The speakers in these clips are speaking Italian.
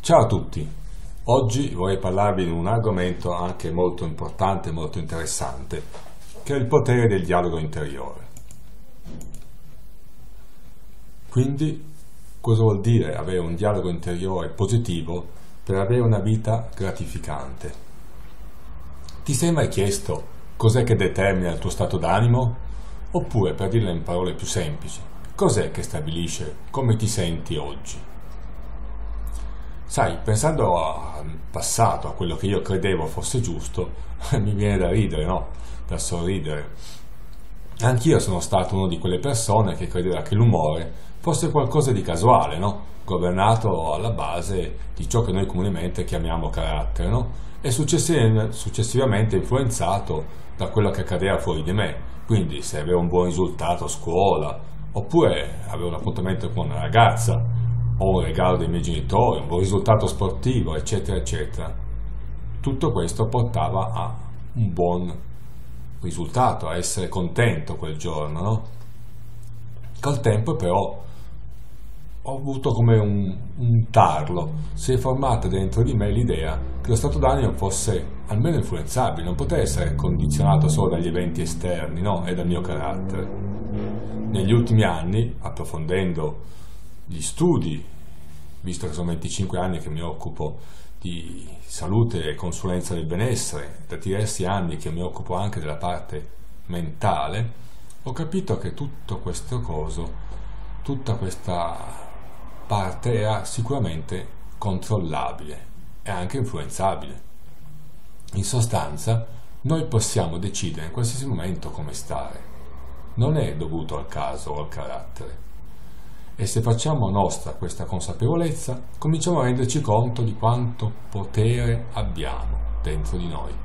Ciao a tutti, oggi vorrei parlarvi di un argomento anche molto importante e molto interessante, che è il potere del dialogo interiore. Quindi, cosa vuol dire avere un dialogo interiore positivo per avere una vita gratificante? Ti sei mai chiesto cos'è che determina il tuo stato d'animo? Oppure, per dirla in parole più semplici, cos'è che stabilisce come ti senti oggi? Sai, pensando al passato, a quello che io credevo fosse giusto, mi viene da ridere, no? Da sorridere. Anch'io sono stato una di quelle persone che credeva che l'umore fosse qualcosa di casuale, no? Governato alla base di ciò che noi comunemente chiamiamo carattere, no? E successivamente influenzato da quello che accadeva fuori di me. Quindi se avevo un buon risultato a scuola, oppure avevo un appuntamento con una ragazza, o un regalo dei miei genitori, un buon risultato sportivo, eccetera, eccetera. Tutto questo portava a un buon risultato, a essere contento quel giorno, no? Col tempo però ho avuto come un tarlo, si è formata dentro di me l'idea che lo stato d'animo fosse almeno influenzabile, non poteva essere condizionato solo dagli eventi esterni, no? E dal mio carattere. Negli ultimi anni, approfondendo gli studi, visto che sono 25 anni che mi occupo di salute e consulenza del benessere, da diversi anni che mi occupo anche della parte mentale, ho capito che tutto questo coso, tutta questa parte era sicuramente controllabile e anche influenzabile. In sostanza, noi possiamo decidere in qualsiasi momento come stare. Non è dovuto al caso o al carattere. E se facciamo nostra questa consapevolezza, cominciamo a renderci conto di quanto potere abbiamo dentro di noi.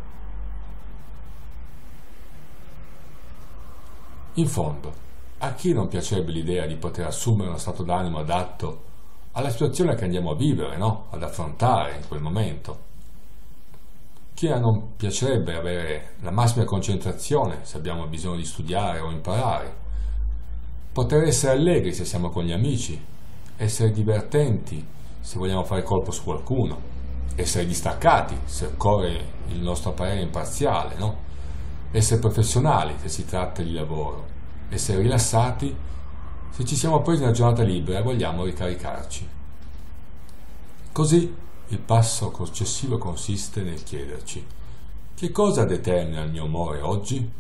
In fondo, a chi non piacerebbe l'idea di poter assumere uno stato d'animo adatto alla situazione che andiamo a vivere, no? Ad affrontare in quel momento? Chi non piacerebbe avere la massima concentrazione se abbiamo bisogno di studiare o imparare? Poter essere allegri se siamo con gli amici, essere divertenti se vogliamo fare colpo su qualcuno, essere distaccati se occorre il nostro parere imparziale, no? Essere professionali se si tratta di lavoro, essere rilassati se ci siamo presi una giornata libera e vogliamo ricaricarci. Così il passo successivo consiste nel chiederci: che cosa determina il mio umore oggi?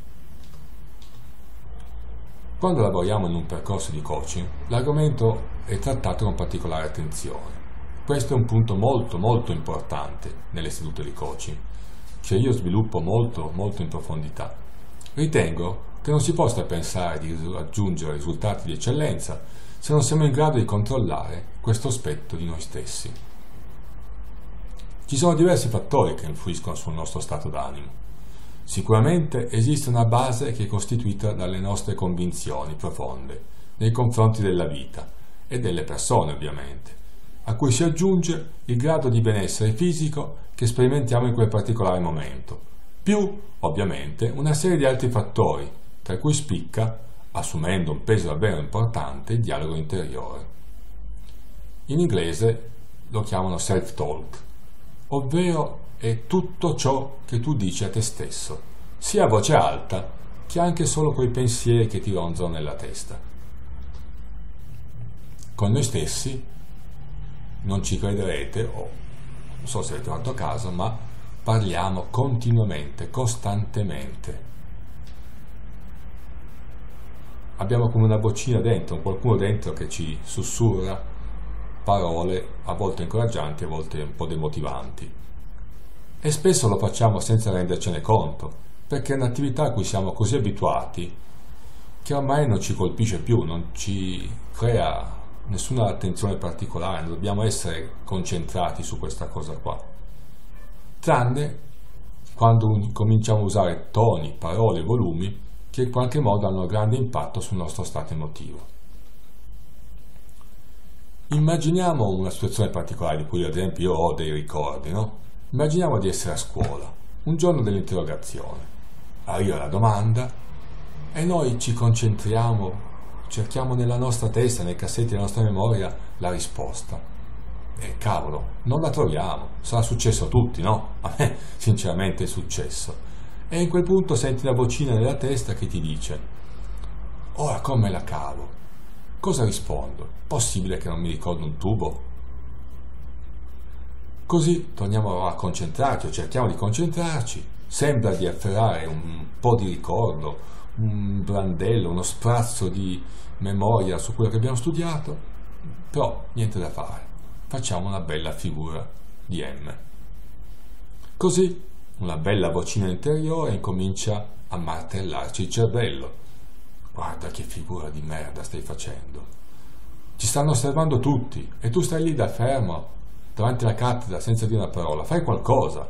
Quando lavoriamo in un percorso di coaching, l'argomento è trattato con particolare attenzione. Questo è un punto molto molto importante nelle sedute di coaching, che io sviluppo molto molto in profondità. Ritengo che non si possa pensare di raggiungere risultati di eccellenza se non siamo in grado di controllare questo aspetto di noi stessi. Ci sono diversi fattori che influiscono sul nostro stato d'animo. Sicuramente esiste una base che è costituita dalle nostre convinzioni profonde nei confronti della vita e delle persone, ovviamente, a cui si aggiunge il grado di benessere fisico che sperimentiamo in quel particolare momento, più, ovviamente, una serie di altri fattori, tra cui spicca, assumendo un peso davvero importante, il dialogo interiore. In inglese lo chiamano self-talk, ovvero è tutto ciò che tu dici a te stesso, sia a voce alta che anche solo quei pensieri che ti ronzano nella testa. Con noi stessi, non ci crederete, o non so se avete fatto caso, ma parliamo continuamente, costantemente. Abbiamo come una vocina dentro, qualcuno dentro che ci sussurra parole a volte incoraggianti, a volte un po' demotivanti. E spesso lo facciamo senza rendercene conto, perché è un'attività a cui siamo così abituati che ormai non ci colpisce più, non ci crea nessuna attenzione particolare, non dobbiamo essere concentrati su questa cosa qua. Tranne quando cominciamo a usare toni, parole, volumi che in qualche modo hanno un grande impatto sul nostro stato emotivo. Immaginiamo una situazione particolare di cui ad esempio io ho dei ricordi, no? Immaginiamo di essere a scuola, un giorno dell'interrogazione. Arriva la domanda e noi ci concentriamo, cerchiamo nella nostra testa, nei cassetti della nostra memoria, la risposta. E cavolo, non la troviamo. Sarà successo a tutti, no? A me sinceramente è successo. E in quel punto senti la vocina nella testa che ti dice: ora come la cavo? Cosa rispondo? Possibile che non mi ricordo un tubo? Così torniamo a concentrarci, o cerchiamo di concentrarci. Sembra di afferrare un po' di ricordo, un brandello, uno sprazzo di memoria su quello che abbiamo studiato, però niente da fare. Facciamo una bella figura di M. Così una bella vocina interiore incomincia a martellarci il cervello. Guarda che figura di merda stai facendo. Ci stanno osservando tutti e tu stai lì da fermo davanti alla cattedra senza dire una parola. Fai qualcosa.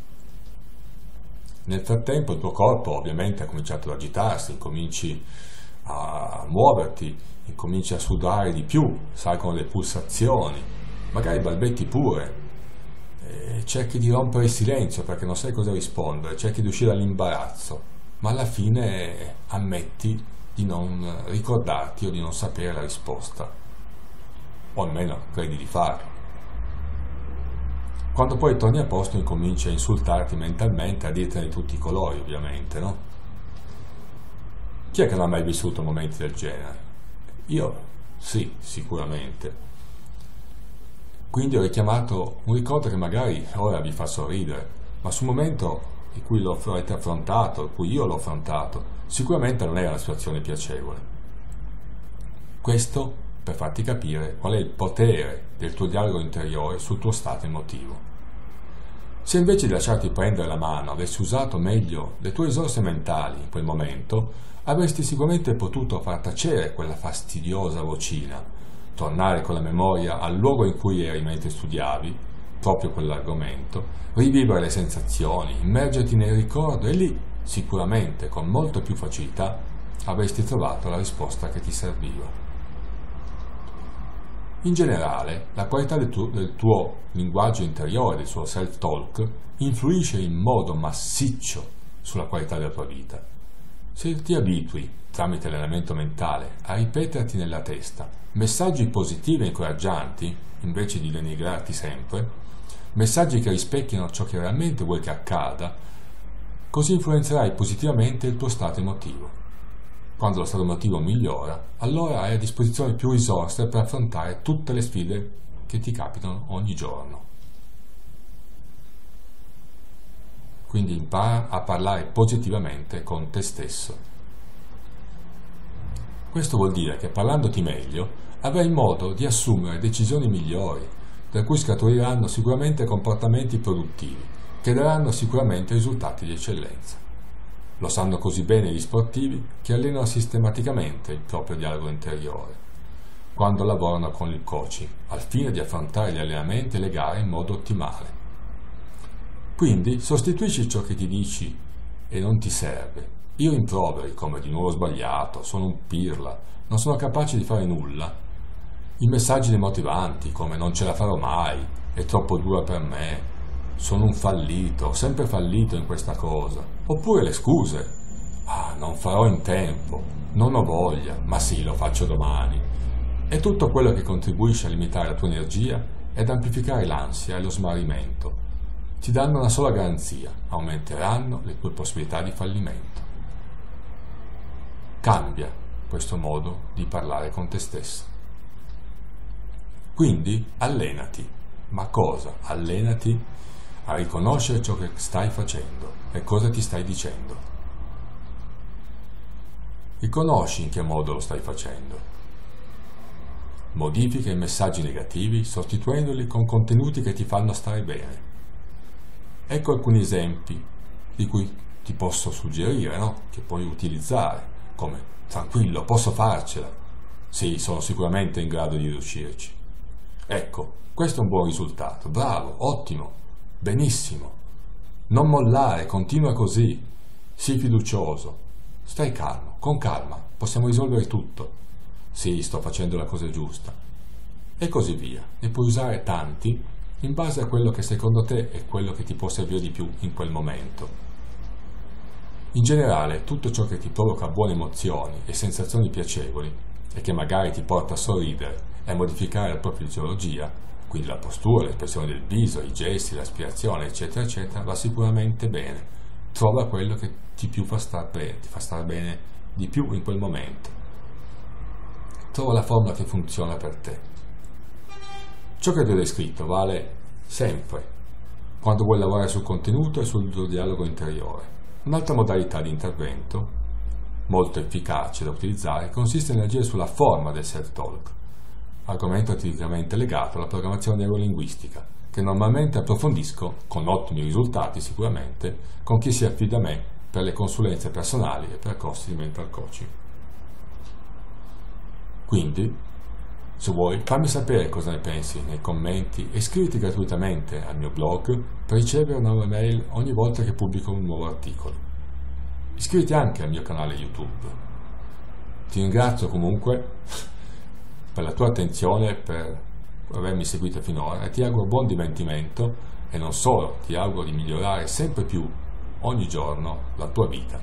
Nel frattempo il tuo corpo ovviamente ha cominciato ad agitarsi, incominci a muoverti, incominci a sudare di più, salgono le pulsazioni, magari balbetti pure, cerchi di rompere il silenzio perché non sai cosa rispondere, cerchi di uscire dall'imbarazzo, ma alla fine ammetti di non ricordarti o di non sapere la risposta, o almeno credi di farlo. Quando poi torni a posto incominci a insultarti mentalmente, a dirtene di tutti i colori, ovviamente, no? Chi è che non ha mai vissuto momenti del genere? Io sì, sicuramente. Quindi ho richiamato un ricordo che magari ora vi fa sorridere, ma sul momento in cui lo avete affrontato, in cui io l'ho affrontato, sicuramente non era una situazione piacevole. Questo per farti capire qual è il potere del tuo dialogo interiore sul tuo stato emotivo. Se invece di lasciarti prendere la mano avessi usato meglio le tue risorse mentali in quel momento, avresti sicuramente potuto far tacere quella fastidiosa vocina, tornare con la memoria al luogo in cui eri mentre studiavi, proprio quell'argomento, rivivere le sensazioni, immergerti nel ricordo e lì, sicuramente con molto più facilità, avresti trovato la risposta che ti serviva. In generale, la qualità del tuo linguaggio interiore, del suo self-talk, influisce in modo massiccio sulla qualità della tua vita. Se ti abitui, tramite allenamento mentale, a ripeterti nella testa messaggi positivi e incoraggianti, invece di denigrarti sempre, messaggi che rispecchiano ciò che realmente vuoi che accada, così influenzerai positivamente il tuo stato emotivo. Quando lo stato emotivo migliora, allora hai a disposizione più risorse per affrontare tutte le sfide che ti capitano ogni giorno. Quindi impara a parlare positivamente con te stesso. Questo vuol dire che parlandoti meglio avrai modo di assumere decisioni migliori, da cui scaturiranno sicuramente comportamenti produttivi, che daranno sicuramente risultati di eccellenza. Lo sanno così bene gli sportivi che allenano sistematicamente il proprio dialogo interiore, quando lavorano con il coaching, al fine di affrontare gli allenamenti e le gare in modo ottimale. Quindi sostituisci ciò che ti dici e non ti serve. I rimproveri come di nuovo sbagliato, sono un pirla, non sono capace di fare nulla. I messaggi demotivanti come non ce la farò mai, è troppo dura per me, sono un fallito, ho sempre fallito in questa cosa. Oppure le scuse, non farò in tempo, non ho voglia, ma sì, lo faccio domani. E tutto quello che contribuisce a limitare la tua energia ed amplificare l'ansia e lo smarrimento. Ti danno una sola garanzia: aumenteranno le tue possibilità di fallimento. Cambia questo modo di parlare con te stesso. Quindi allenati. Ma cosa? Allenati a riconoscere ciò che stai facendo e cosa ti stai dicendo. Riconosci in che modo lo stai facendo. Modifica i messaggi negativi sostituendoli con contenuti che ti fanno stare bene. Ecco alcuni esempi di cui ti posso suggerire, no? Che puoi utilizzare, come: tranquillo, posso farcela. Sì, sono sicuramente in grado di riuscirci. Ecco, questo è un buon risultato. Bravo, ottimo, benissimo. Non mollare, continua così. Sii fiducioso. Stai calmo, con calma, possiamo risolvere tutto. Sì, sto facendo la cosa giusta. E così via. Ne puoi usare tanti in base a quello che secondo te è quello che ti può servire di più in quel momento. In generale, tutto ciò che ti provoca buone emozioni e sensazioni piacevoli e che magari ti porta a sorridere e a modificare la propria fisiologia quindi la postura, l'espressione del viso, i gesti, l'aspirazione, eccetera, eccetera, va sicuramente bene. Trova quello che ti fa star bene di più in quel momento. Trova la formula che funziona per te. Ciò che ti ho descritto vale sempre quando vuoi lavorare sul contenuto e sul tuo dialogo interiore. Un'altra modalità di intervento, molto efficace da utilizzare, consiste nell'agire sulla forma del self-talk, argomento tipicamente legato alla programmazione neurolinguistica, che normalmente approfondisco, con ottimi risultati sicuramente, con chi si affida a me per le consulenze personali e percorsi di mental coaching. Quindi, se vuoi, fammi sapere cosa ne pensi nei commenti e iscriviti gratuitamente al mio blog per ricevere una nuova mail ogni volta che pubblico un nuovo articolo. Iscriviti anche al mio canale YouTube. Ti ringrazio comunque per la tua attenzione, per avermi seguito finora e ti auguro buon divertimento e non solo, ti auguro di migliorare sempre più ogni giorno la tua vita.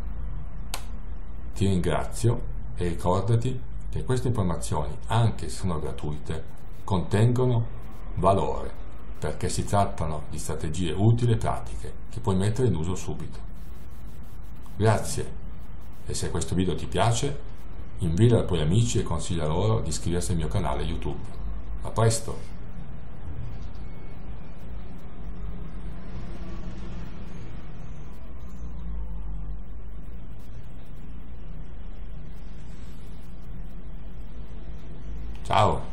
Ti ringrazio e ricordati che queste informazioni, anche se sono gratuite, contengono valore, perché si trattano di strategie utili e pratiche che puoi mettere in uso subito. Grazie, e se questo video ti piace, invita ai tuoi amici e consiglia loro di iscriversi al mio canale YouTube. A presto! Ciao!